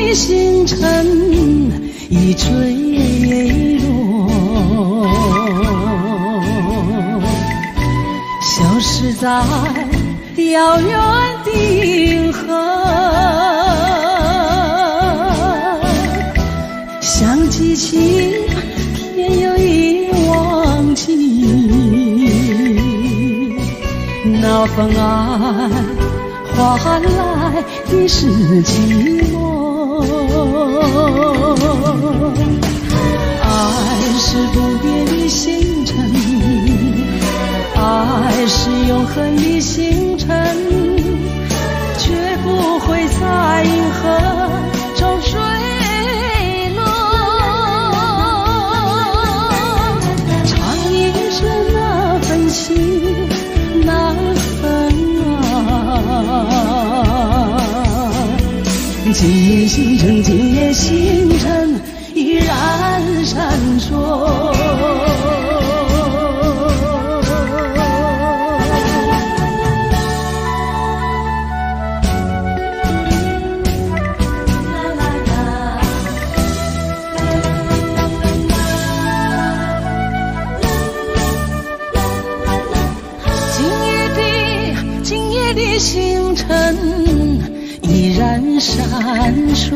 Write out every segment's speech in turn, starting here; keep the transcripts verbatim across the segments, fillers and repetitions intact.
的星辰已坠落，消失在遥远的银河。想记起天有一忘记，那份爱换来的是寂寞。爱是不变的星辰，爱是永恒的星辰，却不会在银河中坠落。唱一声那份情，那份爱，今夜星辰，今夜星辰依然闪烁。星辰依然闪烁，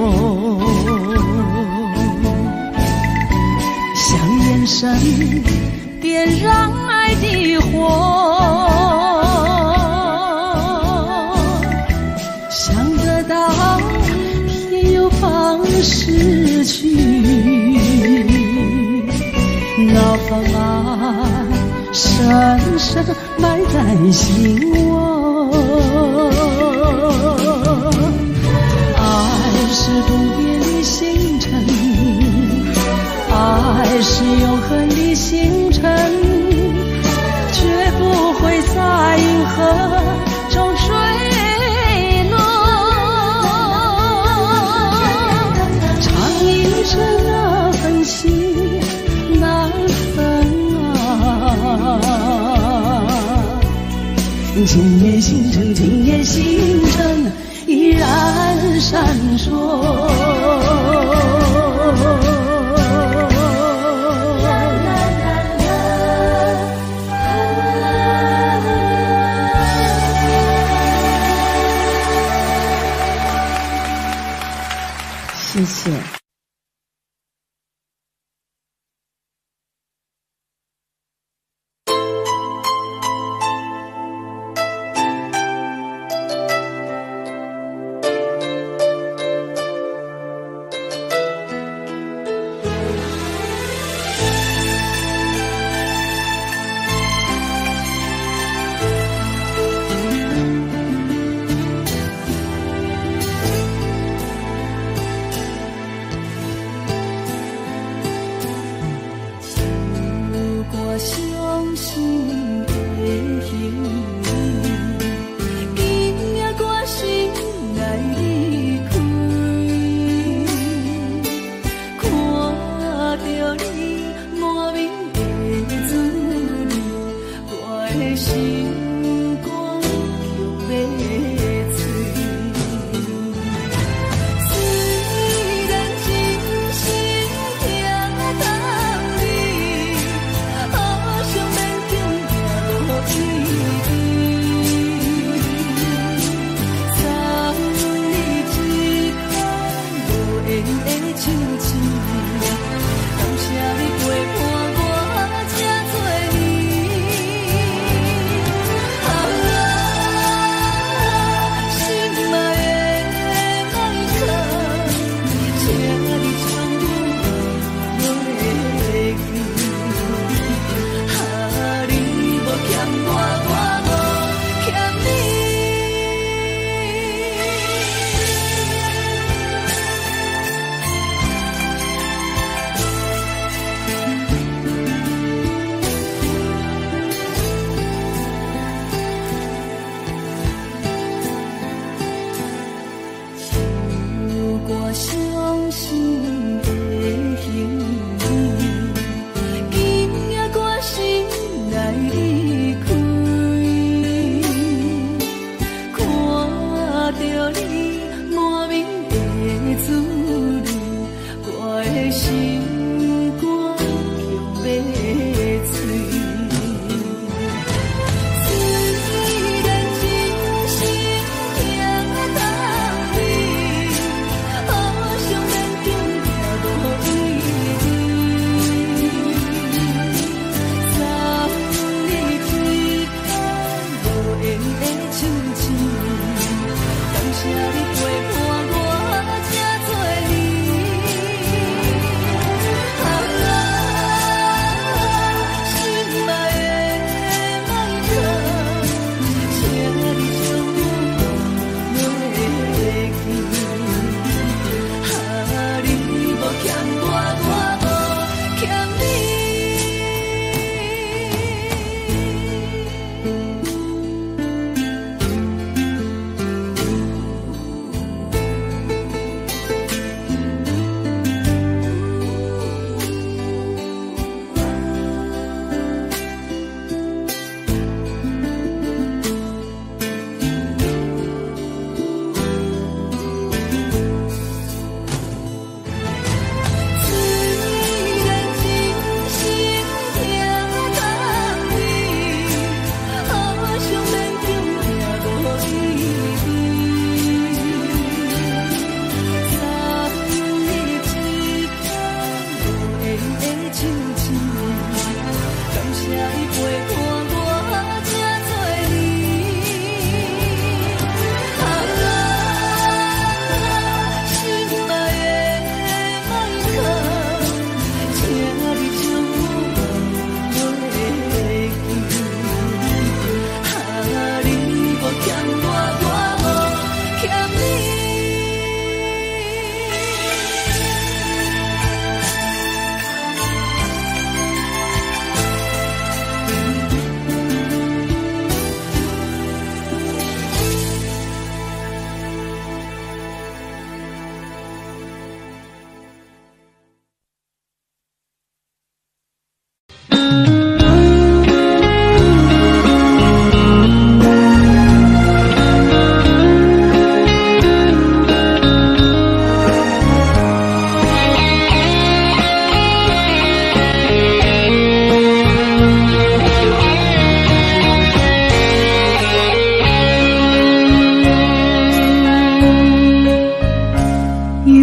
像眼神点燃爱的火，想得到偏又放失去，那份爱深深埋在心窝。爱是不变的星辰，爱是永恒的星辰，绝不会在银河中坠落。唱一声那份情，那份爱，今夜星辰，今夜星辰依然闪烁。谢谢。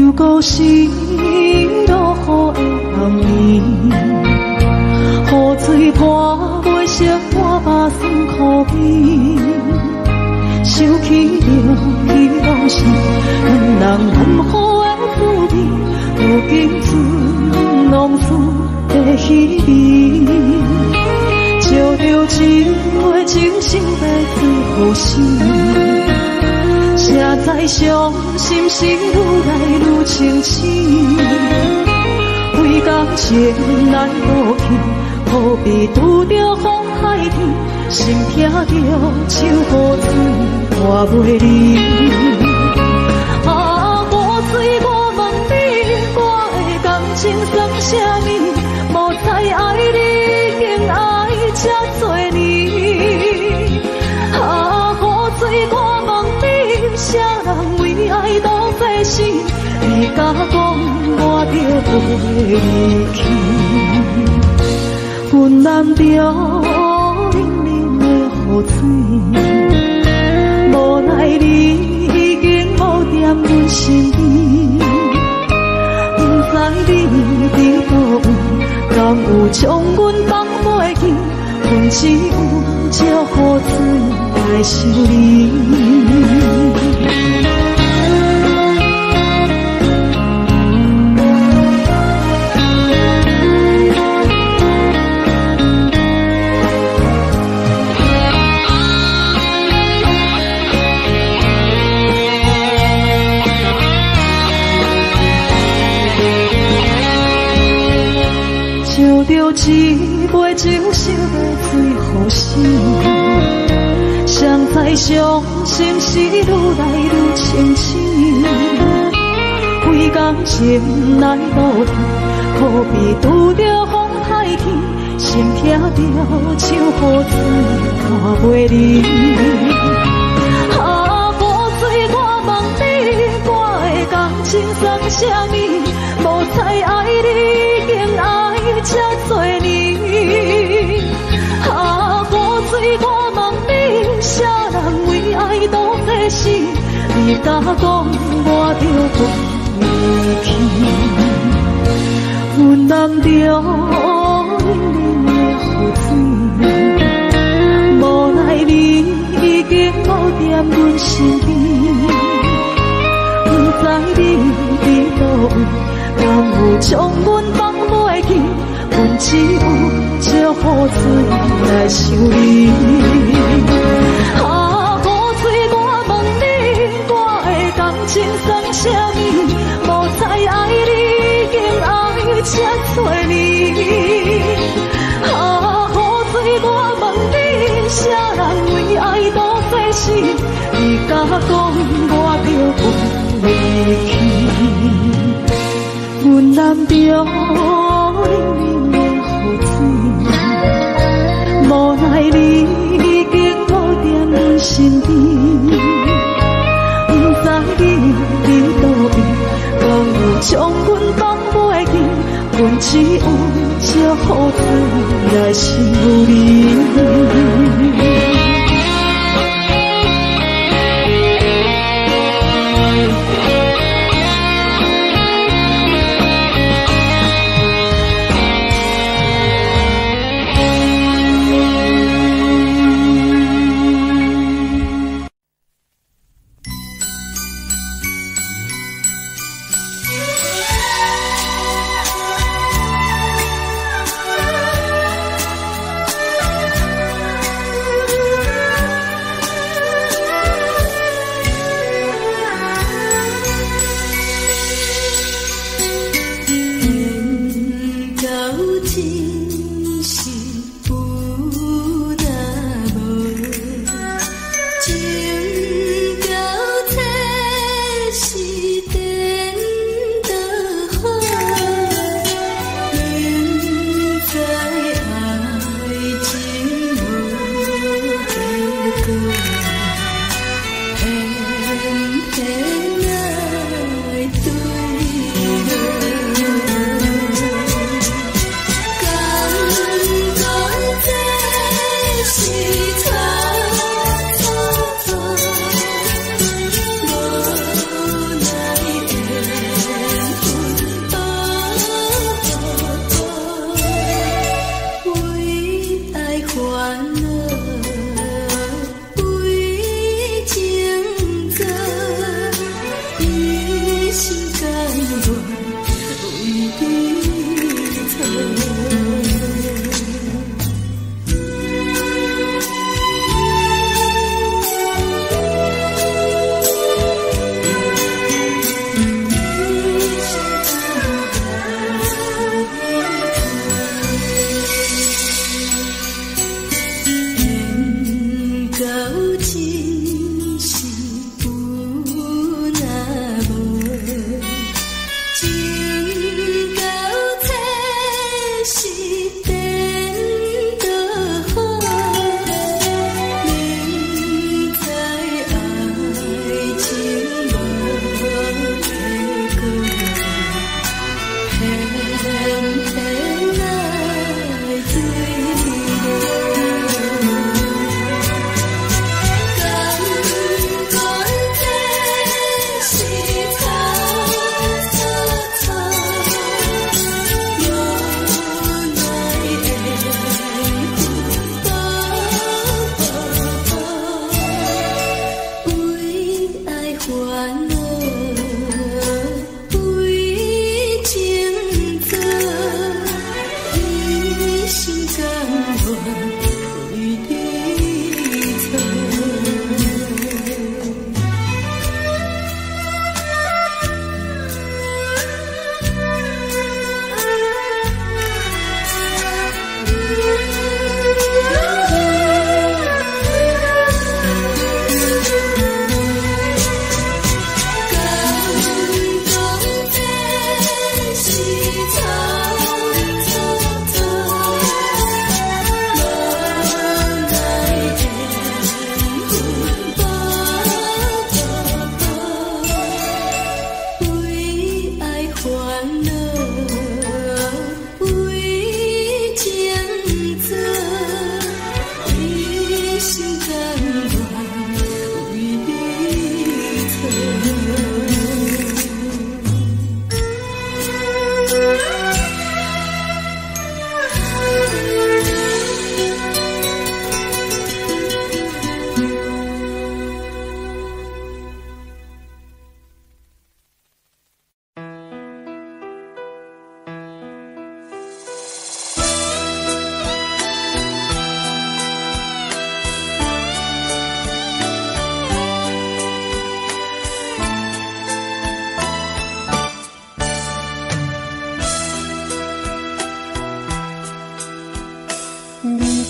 又搁是落雨的暗暝，雨水泼袂湿我目酸苦味，想起着彼往事，恋人难好的滋味，如今只拢输在稀微。照着一杯情深要醉好心，谁知伤心事愈来愈清醒。为感情来倒去，何必拄着风海天？心痛着手雨水换袂离。啊，雨水我问你，我的感情算啥物？无再爱你，竟爱这多年。啊，雨水我问你，啥人为爱都费死？你甲讲我着袂离去，阮难着冷冷的雨水，无奈你已经无踮阮身边，不知你伫倒位，敢有将阮放袂记？阮只有借雨水来想你。照着一杯情深要醉好心，谁知伤心事愈来愈清醒。为感情来倒去，何必拄着风太天？心痛着手雨水看袂离。啊，雨水我问你，我的感情算啥物？无再爱你，竟爱这多年。啊，雨水我问你，啥人为爱都费死？你甲讲我着袂离去，阮难着冷冷的雨水，无奈你已经无踮阮身边，不知你伫倒位，敢有将阮放袂记？阮只有借雨水来想你。啊，雨水我问你，我的感情算啥物？无再爱你，竟爱这多年。啊，雨水我问你，啥人为爱都费死？你甲讲我着袂离去，阮难着冷冷的雨水，无奈你已经无踮阮身边，不知你伫倒位，敢有将阮放袂记？阮只有借雨水来想你。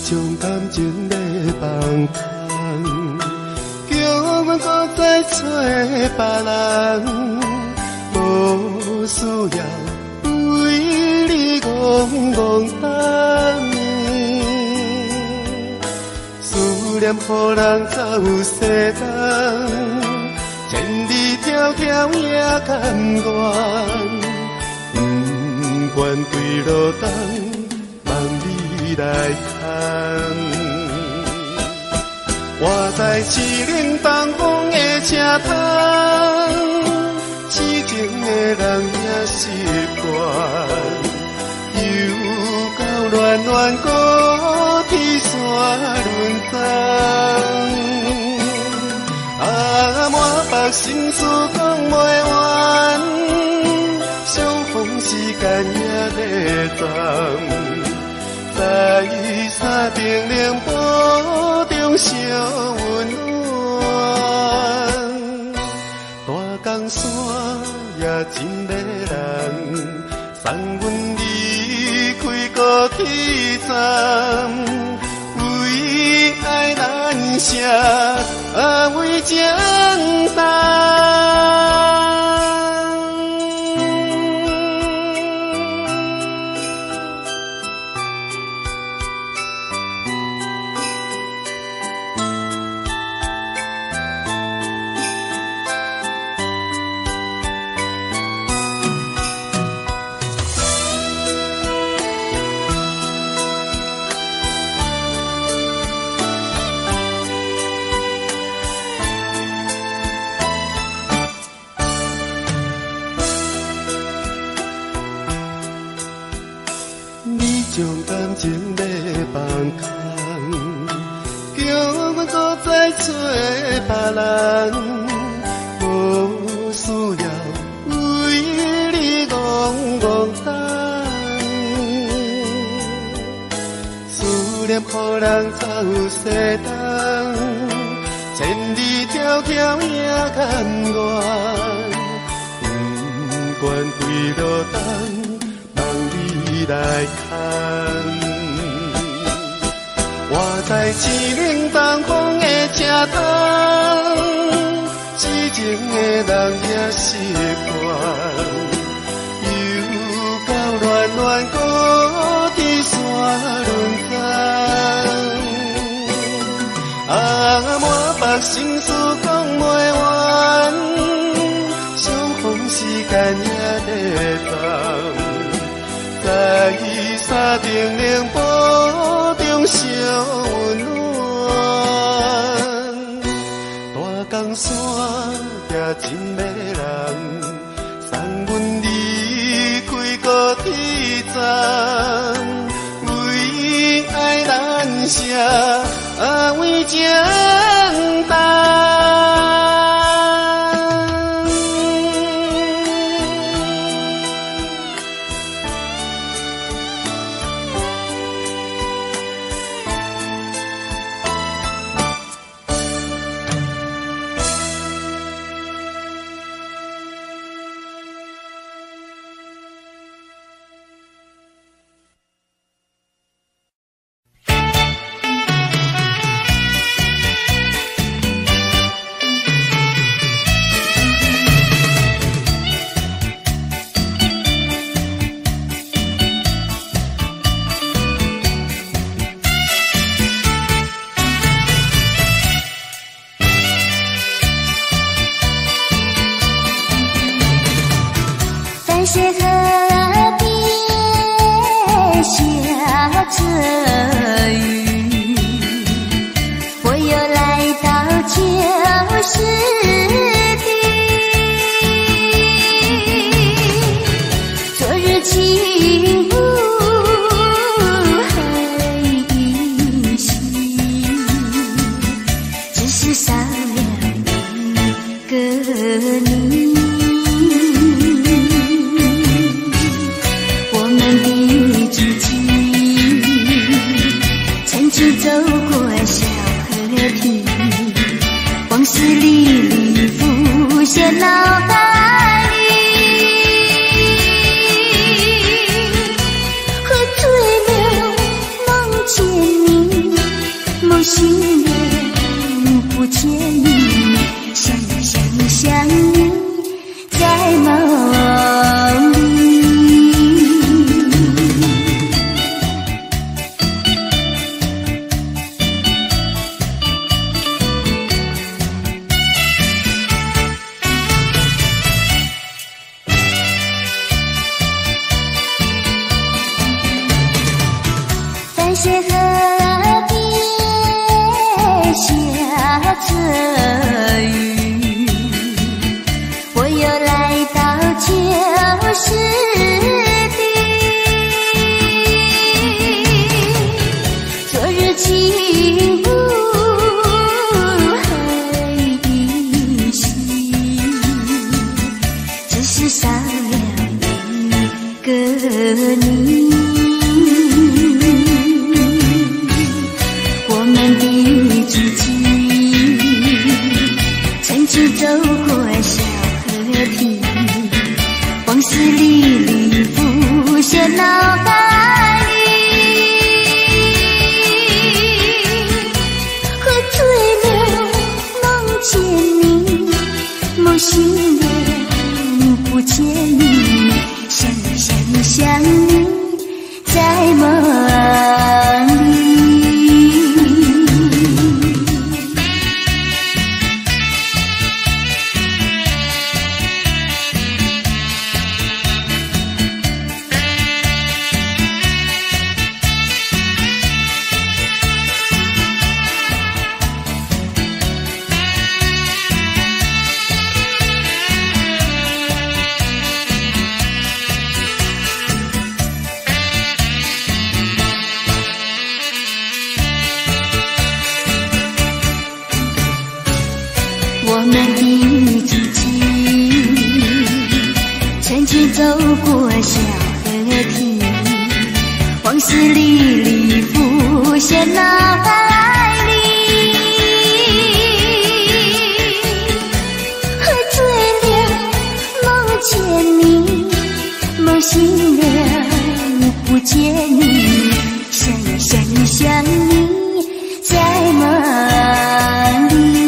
将感情咧放空，叫阮搁再找别人，无需要为你戆戆等。思念予人走世间，千里迢迢也甘愿。不愿对路灯，望你来牵。我在痴冷东风的车窗，痴情的人也习惯。又到暖暖高天山轮转，啊，满腹心事讲袂完。相逢时间也在转，在山顶冷波中相温暖。大江山也真迷人，送阮离开高铁站，为爱难舍，啊，为情重。将感情咧放空，叫阮搁再找别人，无需要为你戆戆等。思念予人走世间，千里迢迢也甘愿。不愿对路灯。来看，我在痴冷东风的车窗，痴情的人也习惯。又到暖暖高天山轮转，啊，满腹心事讲袂完，相逢时间也在转。在山顶冷波中相温暖，大江山也真迷人，送阮离开高铁站，为爱难舍，啊，为情重。 些河边下着雨，我又来到旧时地。昨日情不黑依稀，只是少了一个你。我们的足迹曾经走过小河堤，往事历历浮现脑海里。喝醉了梦见你，梦醒了不见你，想想想你在梦里。我们的足迹曾经走过小河堤，往事历历浮现脑海里。喝醉了梦见你，梦醒了不见你，想想想你在梦里。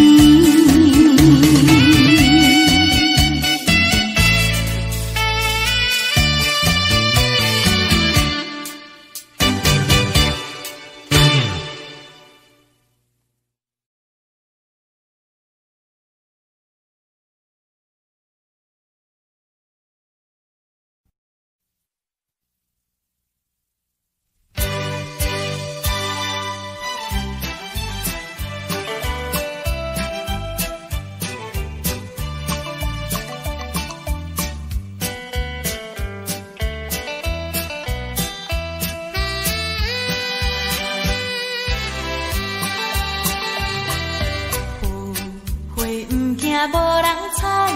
无人睬，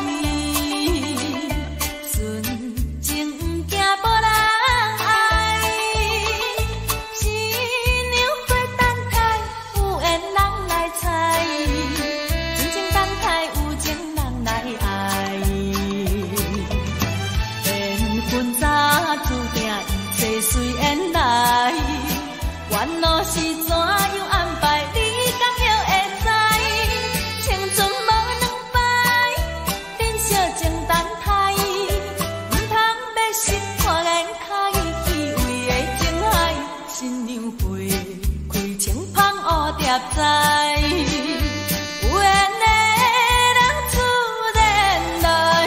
纯情不惊无人爱。新娘花等待，有缘人来采，真情等待，有情人来爱。缘分早注定，一切随缘来。缘路是怎样安排，你敢会会知？青春无在有缘的人自然来，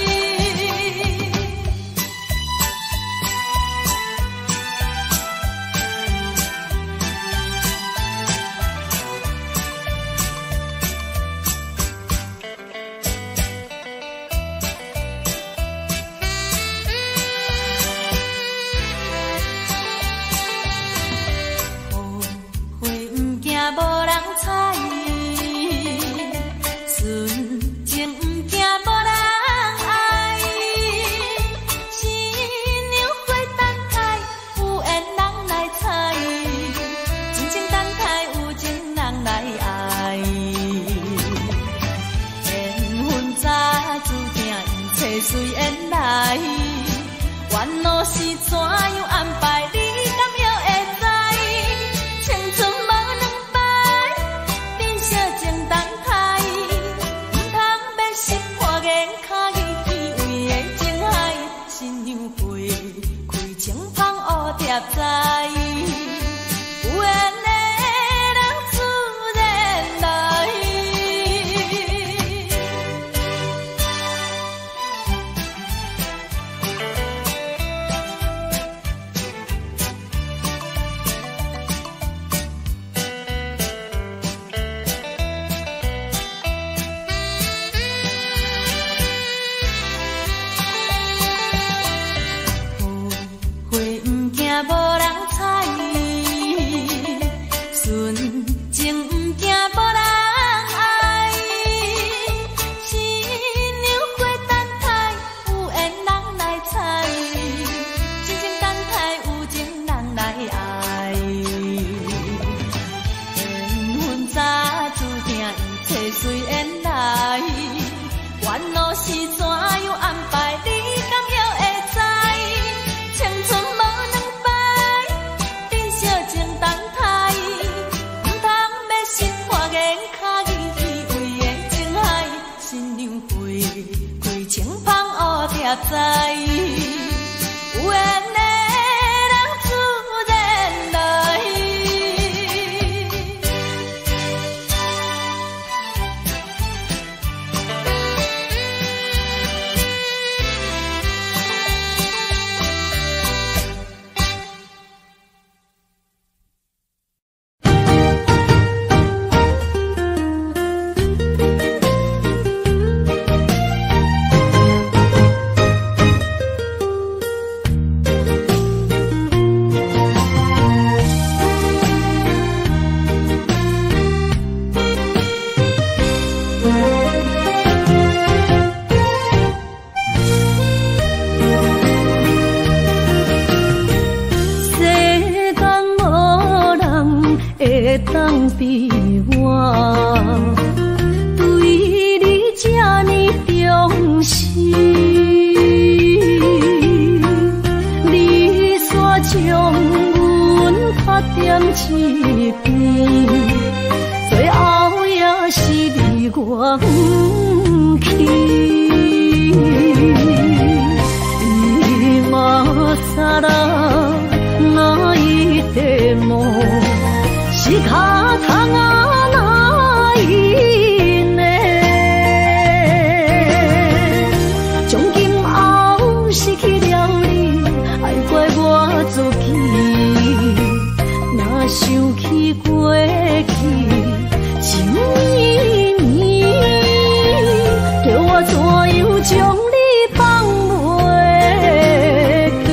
后悔不惊无人睬，纯情不惊无人爱。新娘花等待，有缘人来采，真情等待，有情人来爱。缘分早注定，一切随缘来。缘路是怎样安排，你敢会会知？青春无两摆，变小情等待，唔通要识破眼脚去为的情海，新娘花开情芳乌蝶在，有缘的人自然来。 无人睬，纯情毋惊无人爱。新娘花等待，有缘人来采，真情等待，有情人来爱。缘分早注定，一切随缘来。缘路是怎样安排？你敢会会知？青春无两摆，珍惜情等待，唔通要心花眼脚意气为的情海，新娘花开情芳乌贴在，有缘的人自然来。当比我对你这呢重视，你煞将阮拍点一边，最后也是离我不去。今さら泣いても仕方がないね。从今后失去了你，爱怪我自己。若想起过去情绵绵，叫我怎样将你放袂记？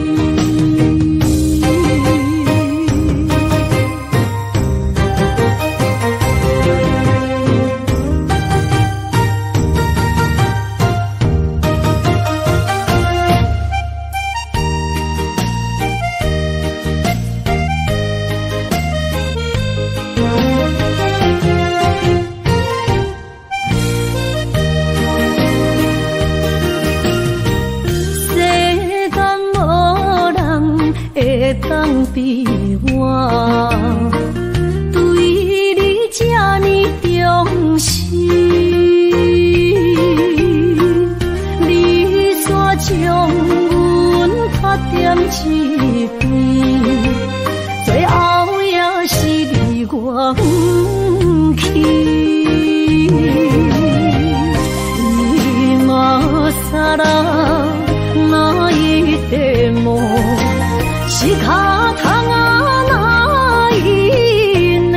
当比我对你这呢重视，你煞将阮拍点一边，最后也是离我不去。今さら泣いても仕方がないね。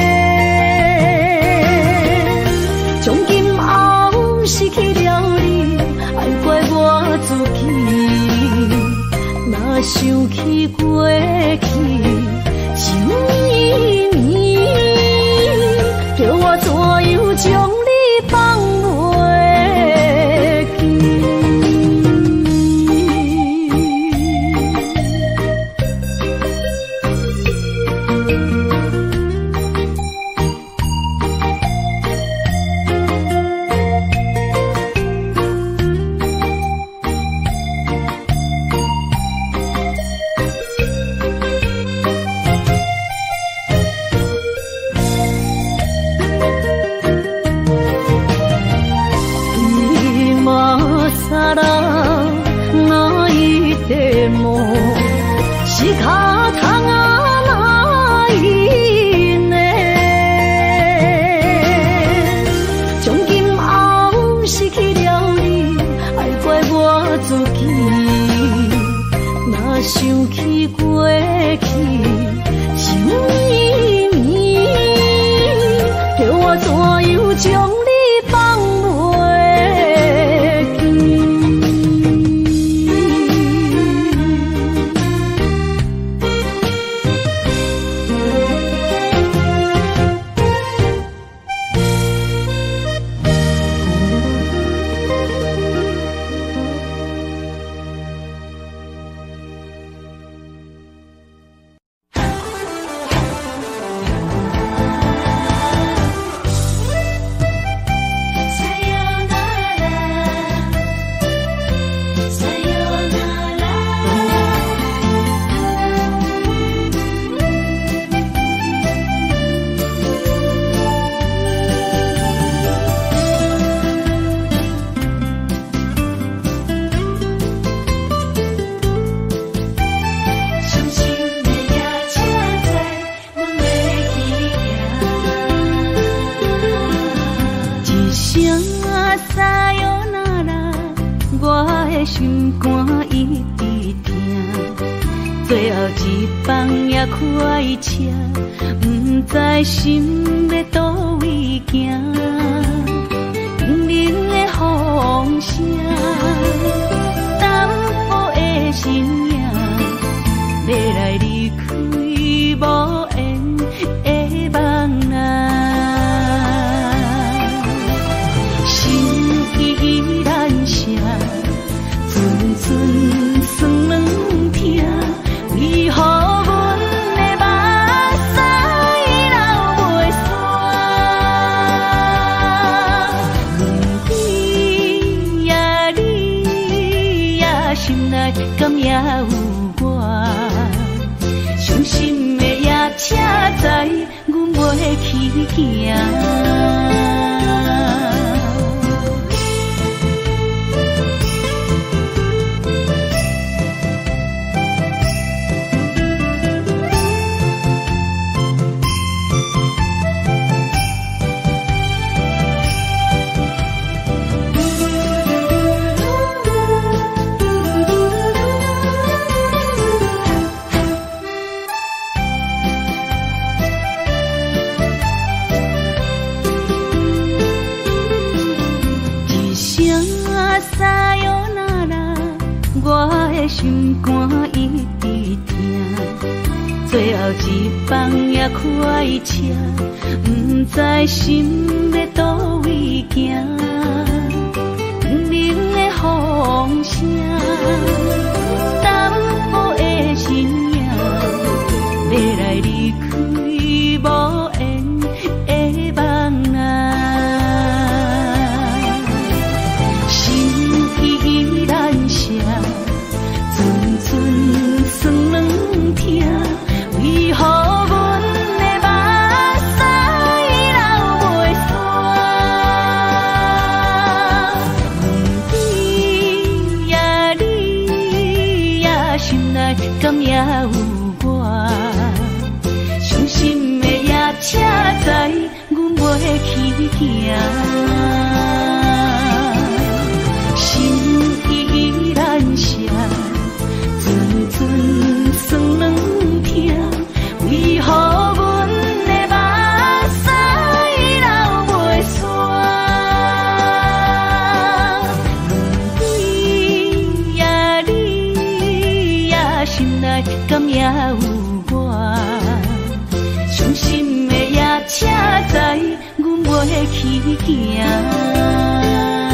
从今后失去了你，爱怪我自己。若想起过去情绵绵，叫我怎样将你放袂记？さら泣いても仕方がないね。从今后失去了你，爱怪我自己。若想起过去情绵绵，叫我怎样将你放袂记？ 一直听，最后一放也开车，不知心要倒位行。明明的风声，淡薄的身影，要来离开无缘的梦啊。心依然舍，寸寸酸软痛，为何阮的目屎流袂煞？问你呀，你呀，心内敢也有我？伤心的夜车载，阮袂去行。心肝一直疼，最后一放也开车，不知心要倒位行。明明的风声，淡薄的身影，要来离开无缘的梦啊。心依然舍。寸酸软痛，为何阮的目屎流袂煞？问你呀，你呀，心内敢也有我？伤心的夜车载，阮袂去行。心依然舍。寸酸软痛，为何阮的目屎流袂煞？问你呀，你呀，心内敢也有我？伤心的夜车载，阮袂去行。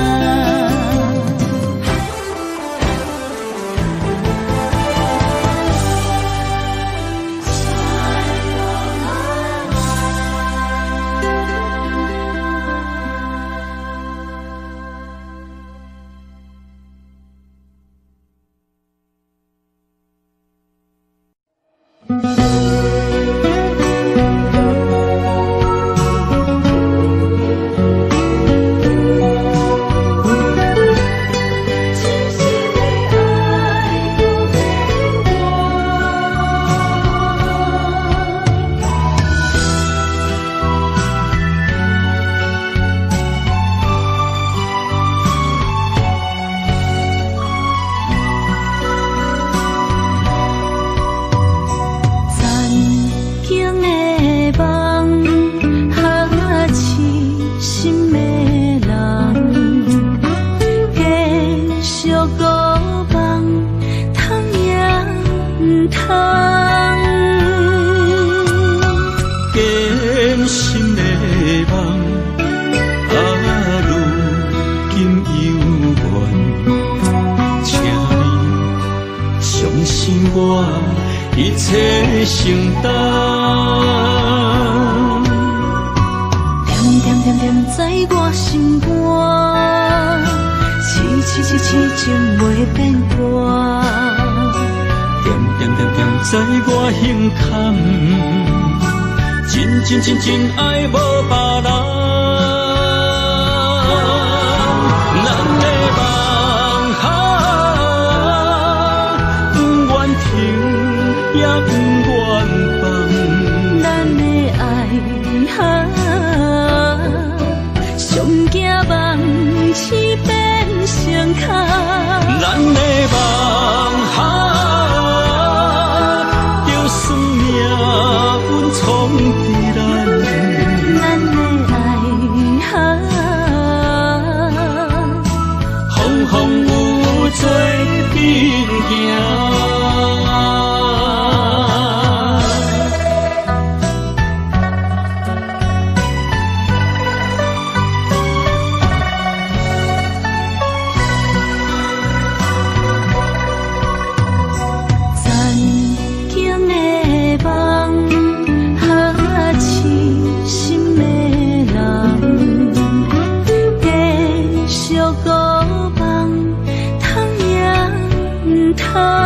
真真真爱无别人，咱的梦哈，不愿停也不愿放， 咱的爱哈，上惊梦痴变成空， 咱的梦。 通。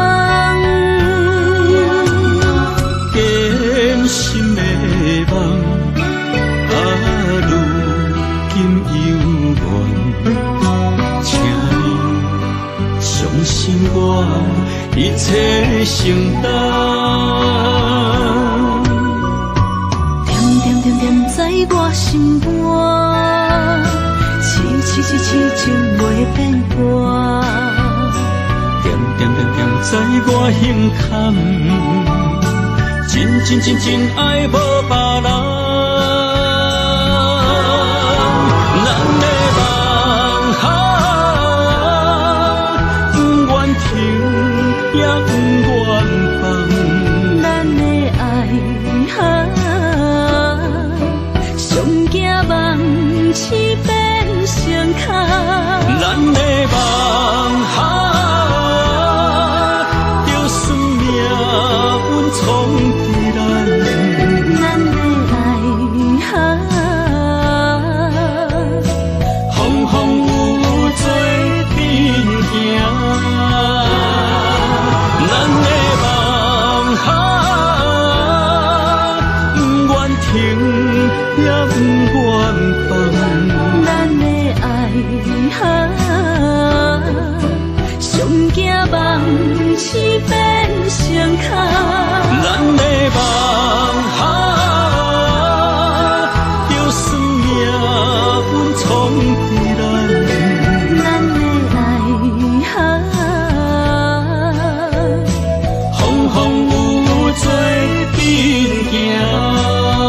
艰辛的梦，啊，如今犹原，请你相信我，一切承担。 点点点点在我心肝，痴痴痴痴情袂变卦。 点点点点在我胸坎，真真真真爱无别人。咱的梦哈，不愿停也不愿放。 咱的爱哈，上惊梦痴变成空。 咱的梦哈。痴变成空， 咱的梦哈，就算命运冲敌咱， 咱的爱哈， 风风雨雨做阵行。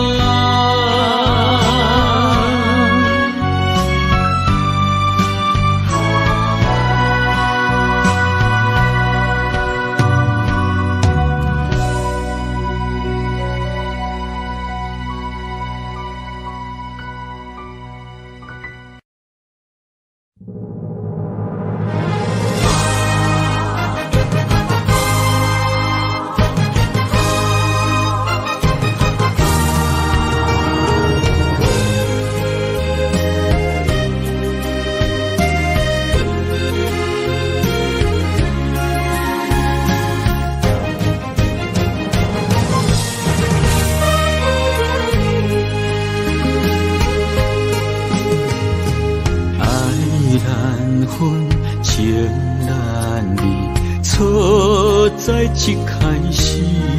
在一开始，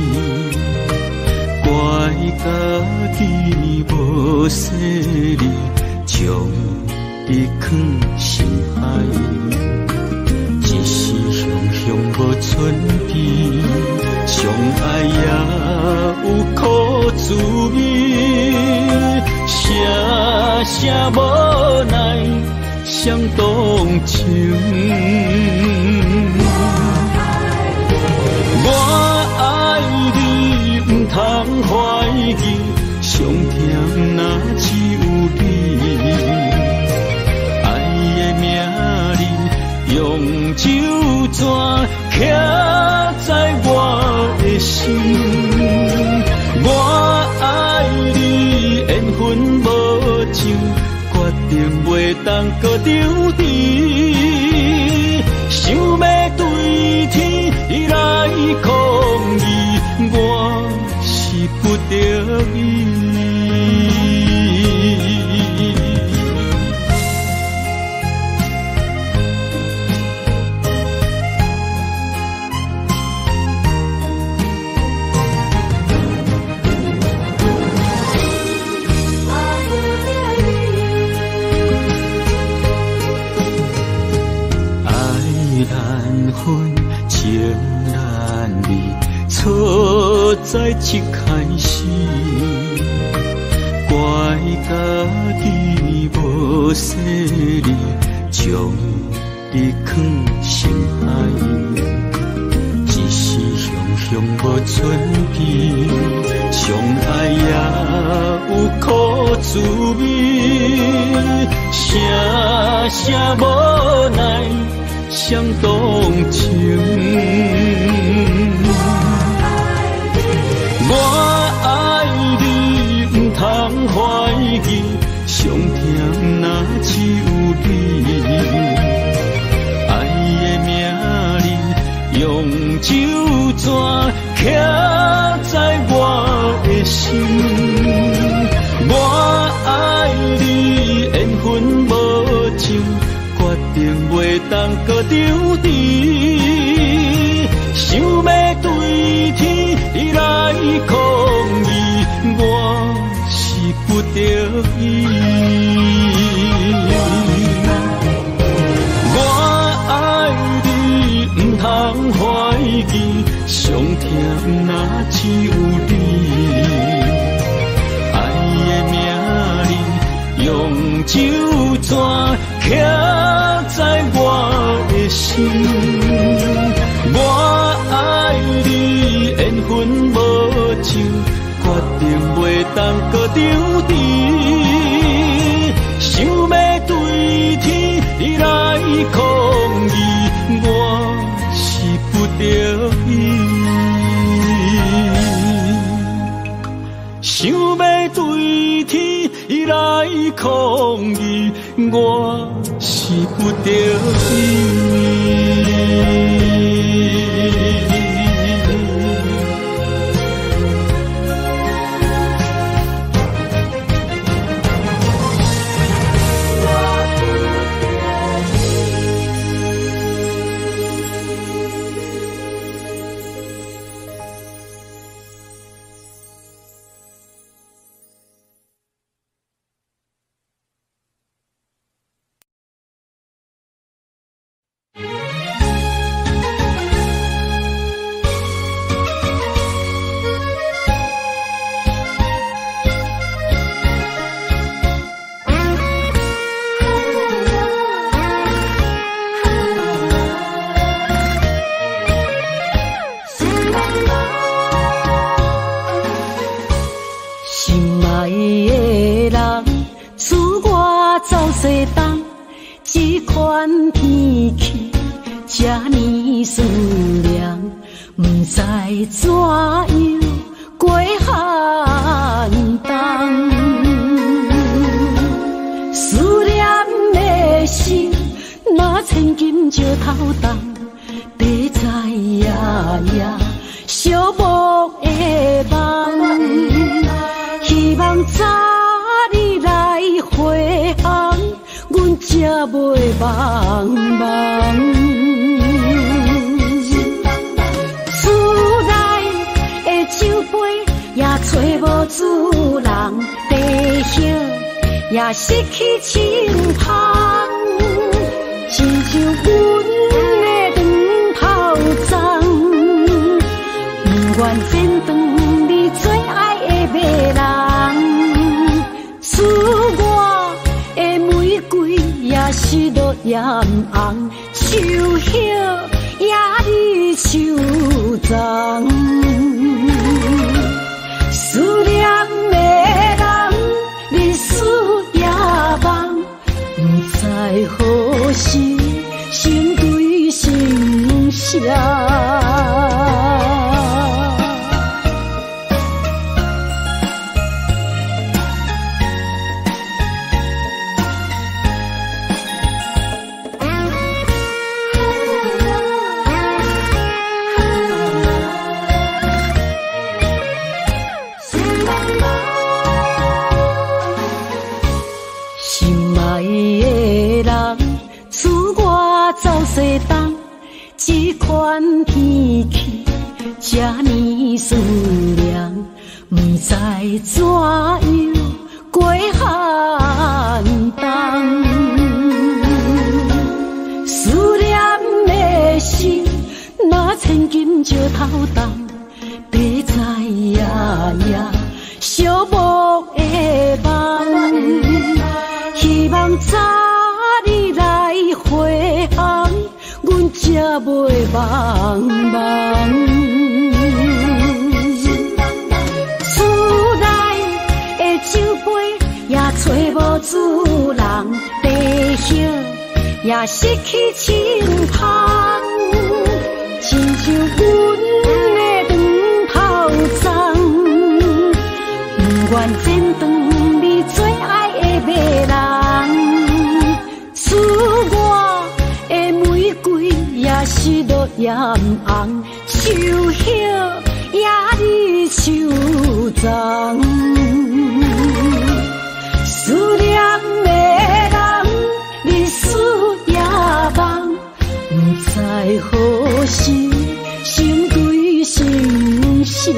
怪家己无细腻，将你放心海，一时雄雄无存边，相爱也有苦滋味，声声无奈伤动情。我爱你，不通怀疑，上甜若只有你。爱的名字用酒泉刻在我的心。我爱你，缘分无尽，决定袂当搁丢弃。想要对天来抗议，我是不得已。爱难分，情难离，错在一开始。怪家己无细腻，将你放心海。一时雄雄无存边，相爱也有苦滋味，声声无奈伤动情。我爱你，不通怀疑，上甜若只有你。爱的名字用酒泉刻在我的心。我爱你，缘分无情，决定袂当搁丢弃。想要对天来抗议，我是不得已。我爱你，唔通怀疑，上疼若只有你。爱的名字，用酒泉刻在我的心。我爱你，缘分无情，决定袂当搁丢弃。想要对天来抗议，我是不得已。想要对天来抗议，我是不得已。 也染红，手叶也你手脏。思念的人，日思夜梦，不知何时成对成双。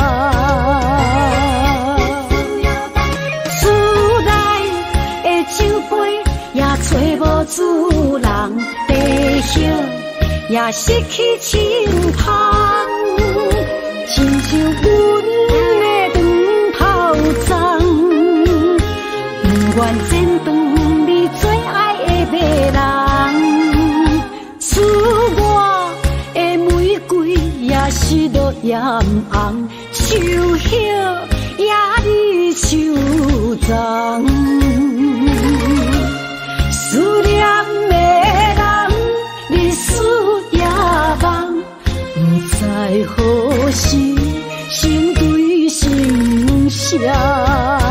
厝内的酒杯也找无主人，地叶也失去清香，亲像阮的长头鬃。不愿剪断你最爱的迷人，赐我的玫瑰也是落染红，手叶也你手脏。思念的人，日思夜梦，不知何时成对成双。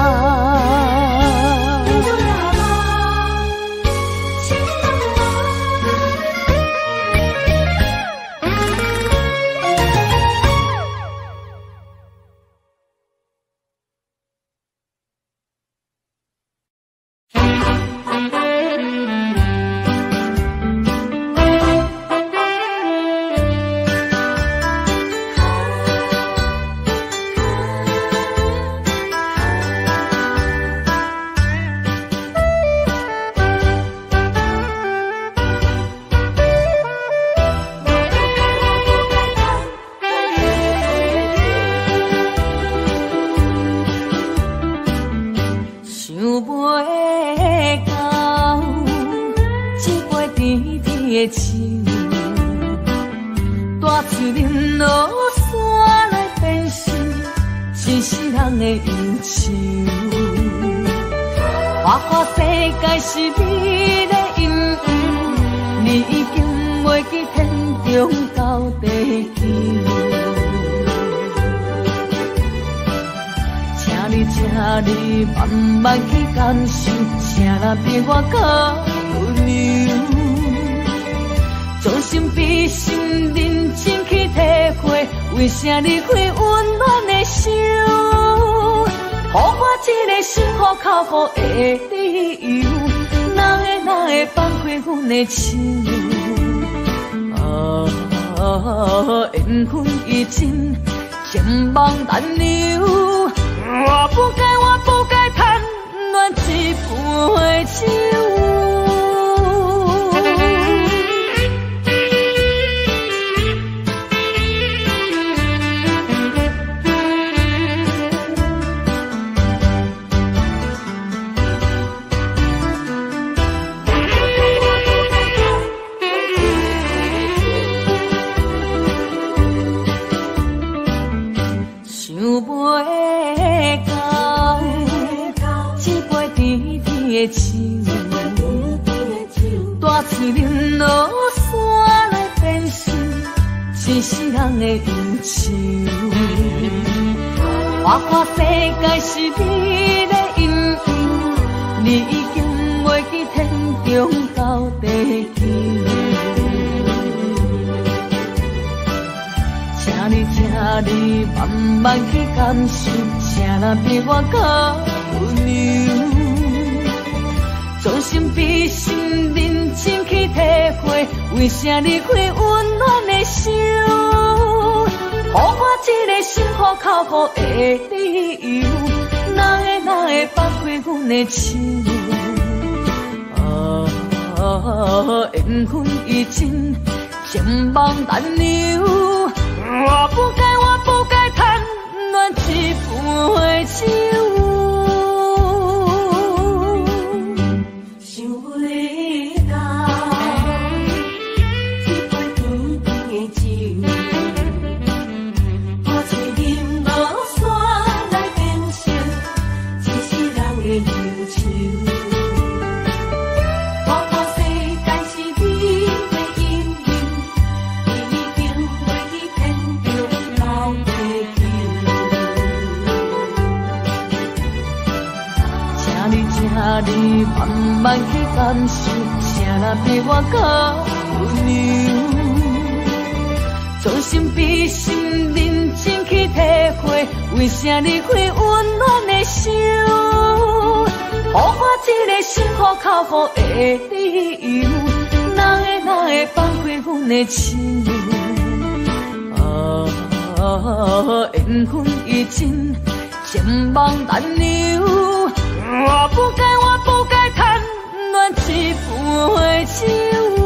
为啥你开温暖的手，予我一个心苦口苦的理由，哪会哪会放开阮的心啊，缘分已尽，情梦难留，我不该，我不该贪恋一杯酒。大嘴忍落山来变成一世人的忧愁，看看世界是你的阴影，你已经袂记天中到地球。请你，请你慢慢去感受，请若比我较温柔。将心比心，认真去体会，为啥你开温暖的手，予我一个心苦口苦的理由，哪会哪会放开阮的心啊，缘分已尽，情梦难留，我不该，我不该贪恋一杯酒。你慢慢去感受，谁若比我较温柔？ 做心比心，认真去体会，为啥离开温暖的手？予我一个心苦口苦的理由，哪会哪会放开阮的心？啊，缘分已尽，情梦难留。我不该，我不该贪恋一杯酒。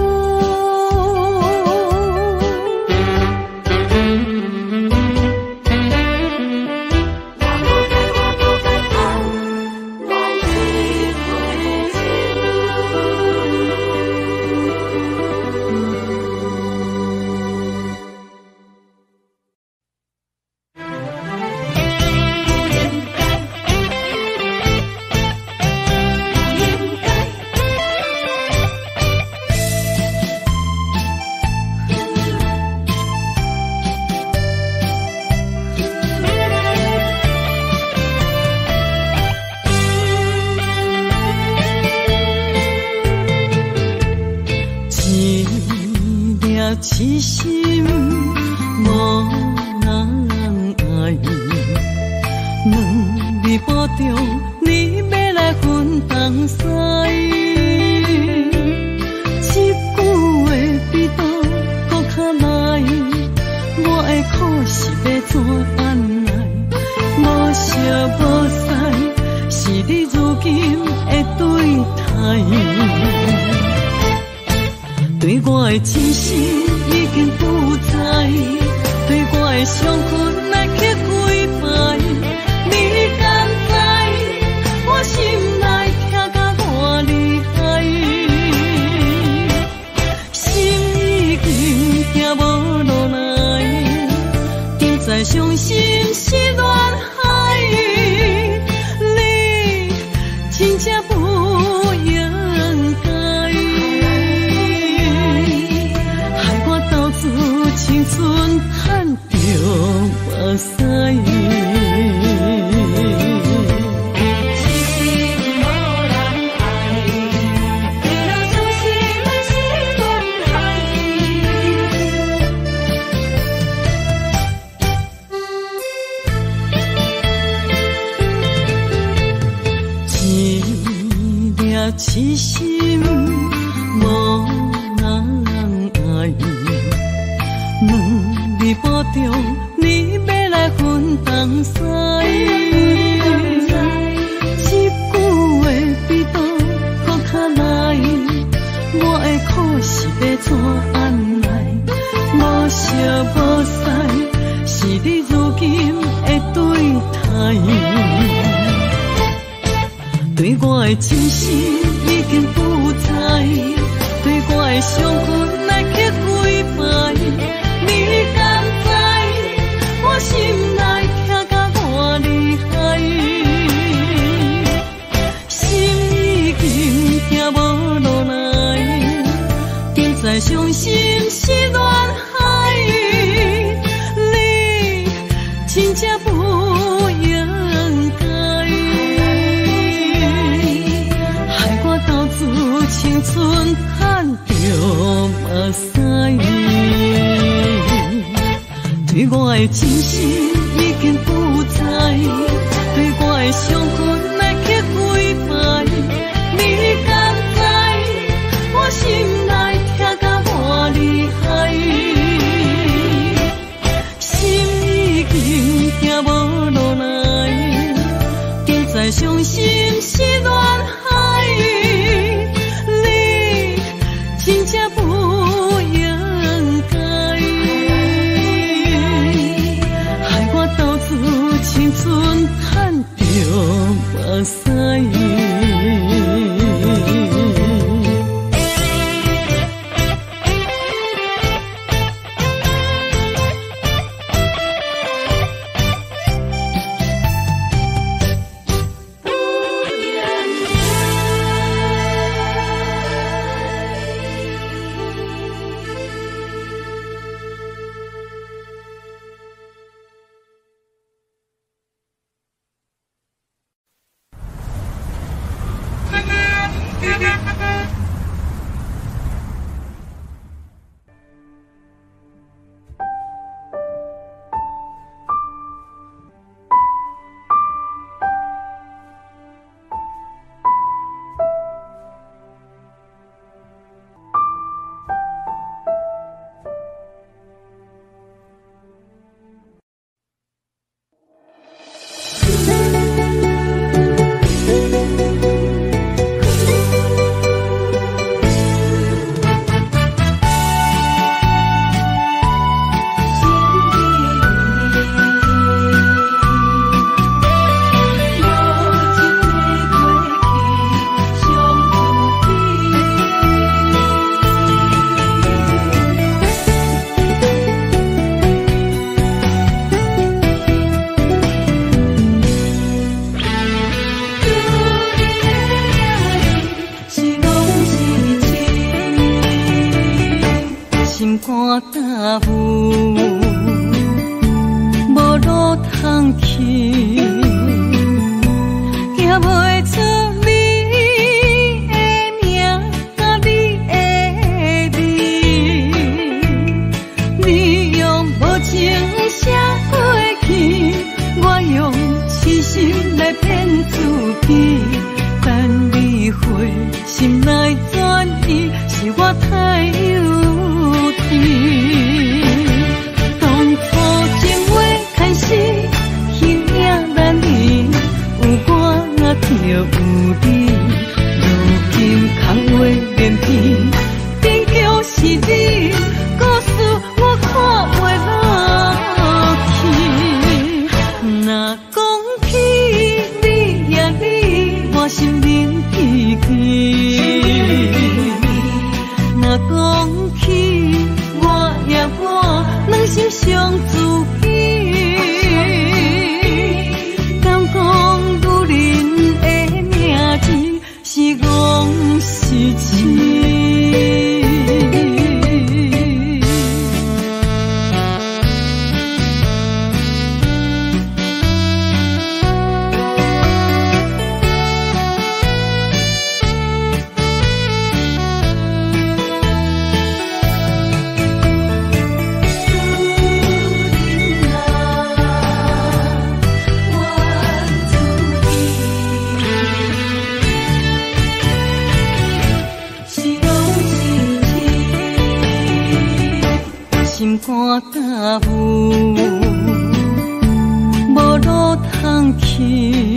痴心无人爱，两日保重，你要来分东西。一句话比刀搁较来，我的苦是要怎安来？无舍无使，是你如今的对待。对我的真心已经不在，对我的伤痕来去几摆，你敢知我心内痛甲偌厉害？心已经行无路来，现在伤心是恋海，你真正不应该。青春叹着目屎，是无人爱，为了伤心来是恋海。一粒痴心无人爱。两日保重，你要来分东西。一句话比刀搁较来，我的苦是要怎安来？无舍无使，是你如今的对待。对我的真心已经不在，对我的伤痕来去几摆。你敢知我心内痛甲偌厉害？心已经行无路来，现在伤心是恋海，你真正不应该，害我斗自青春叹着目屎。对我的真心已经不在，对我的伤痕来去几摆，你敢知我心内痛甲偌厉害？心已经行无路来，现在伤心是恋海，你真正不应该。青春叹着目屎。 上自己，敢讲女人的名字是戆是痴。心肝甲有，无路通去，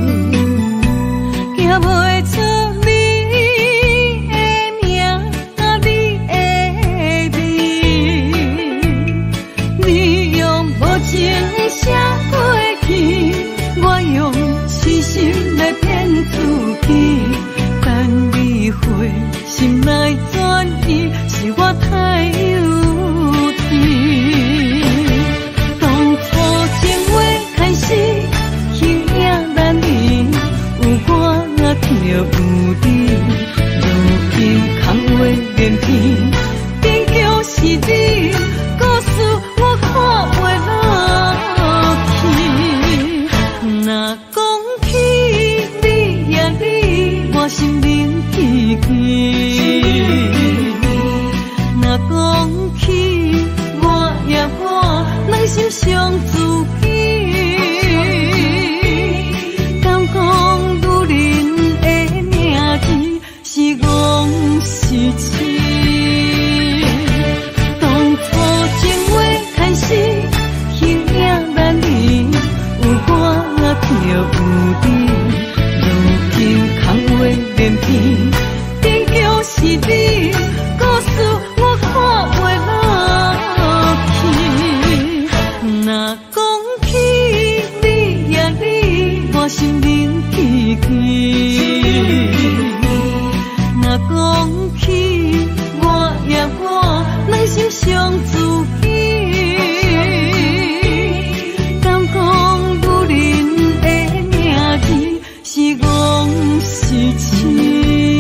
行袂出你的名，你的字，你用无情写过去，我用痴心来骗自己，等你回心来转移，是我太幼。当初情话开始，形影难离，有我就有你。如今空话连篇，终究是你，故事我看袂落去。若讲起你呀你，我心灵记记。若讲起内心上自己，敢讲女人的名字是戆是痴。当初情话开始，形影难离，有我就有你。如今空话连篇，终究是你，故事我看袂落去。若讲起你呀你，我心灵记记。若讲起我呀我，内心上自己，敢讲女人的名字是戆是痴。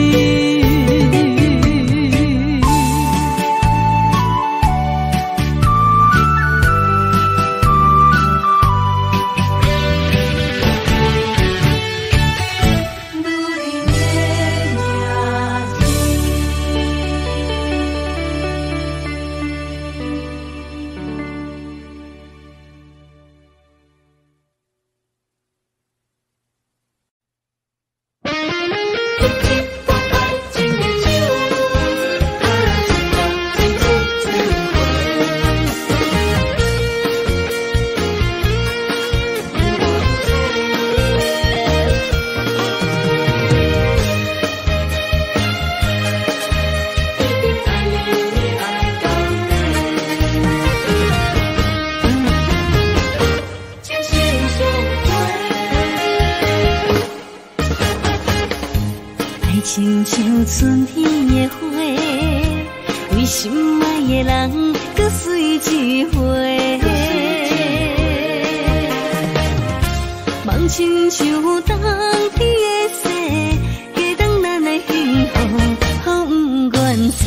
亲像春天的花，为心爱的人搁随一回。梦亲像冬天的雪，加长咱的幸福，好不愿切。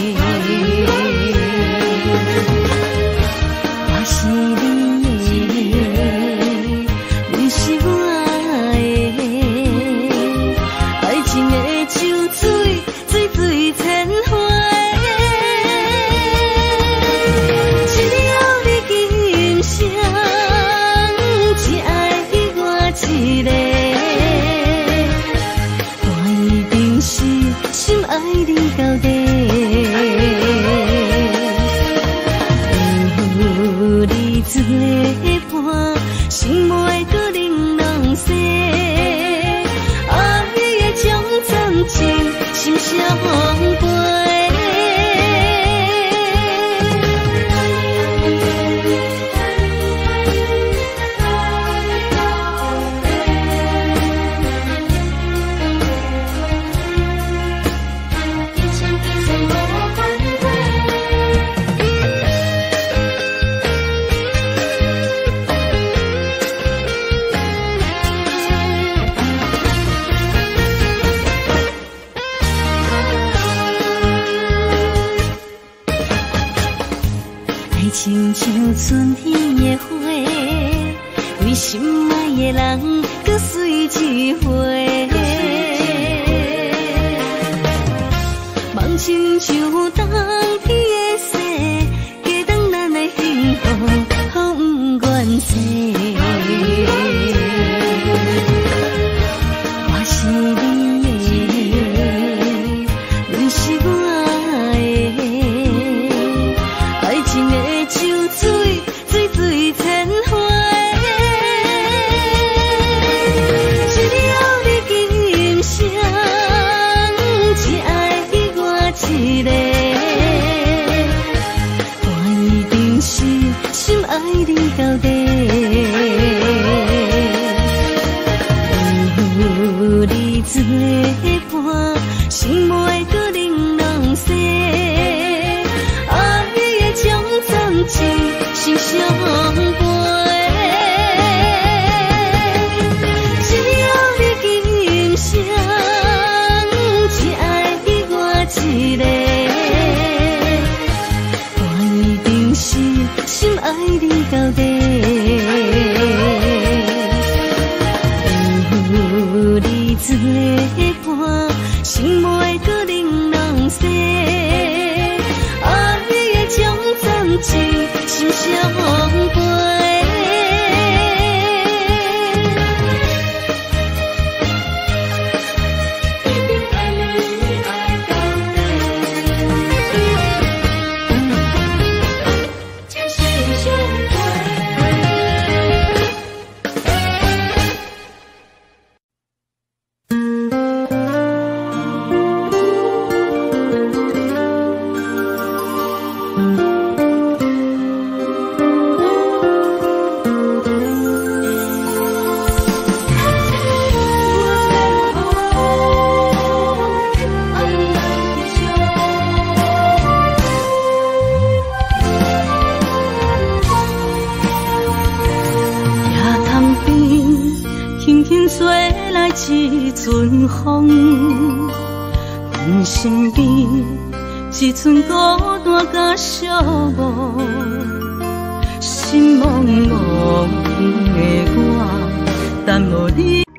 我是你的，你是我的，爱情的。秋水，水水千回，只要你今生只爱我一个，我一定是心爱你到底。有你作伴，心袂搁玲珑色。心相陪。 春天的花，为心爱的人，搁随一回。梦亲像冬天的雪，加长咱的幸福，好不愿舍。我是你的，你是我的，爱情的酒水，水水千花。只要你今生只爱我一个，我一定是心爱你到底。有你做伴，心袂搁玲珑色，爱的将暂时心相陪。只要你今生只爱我一个，我一定是心爱你到底。有你做伴，心袂搁玲珑色，爱的将暂时心相陪。一阵风，阮身边一寸孤单甲寂寞，心茫茫的我，等无你。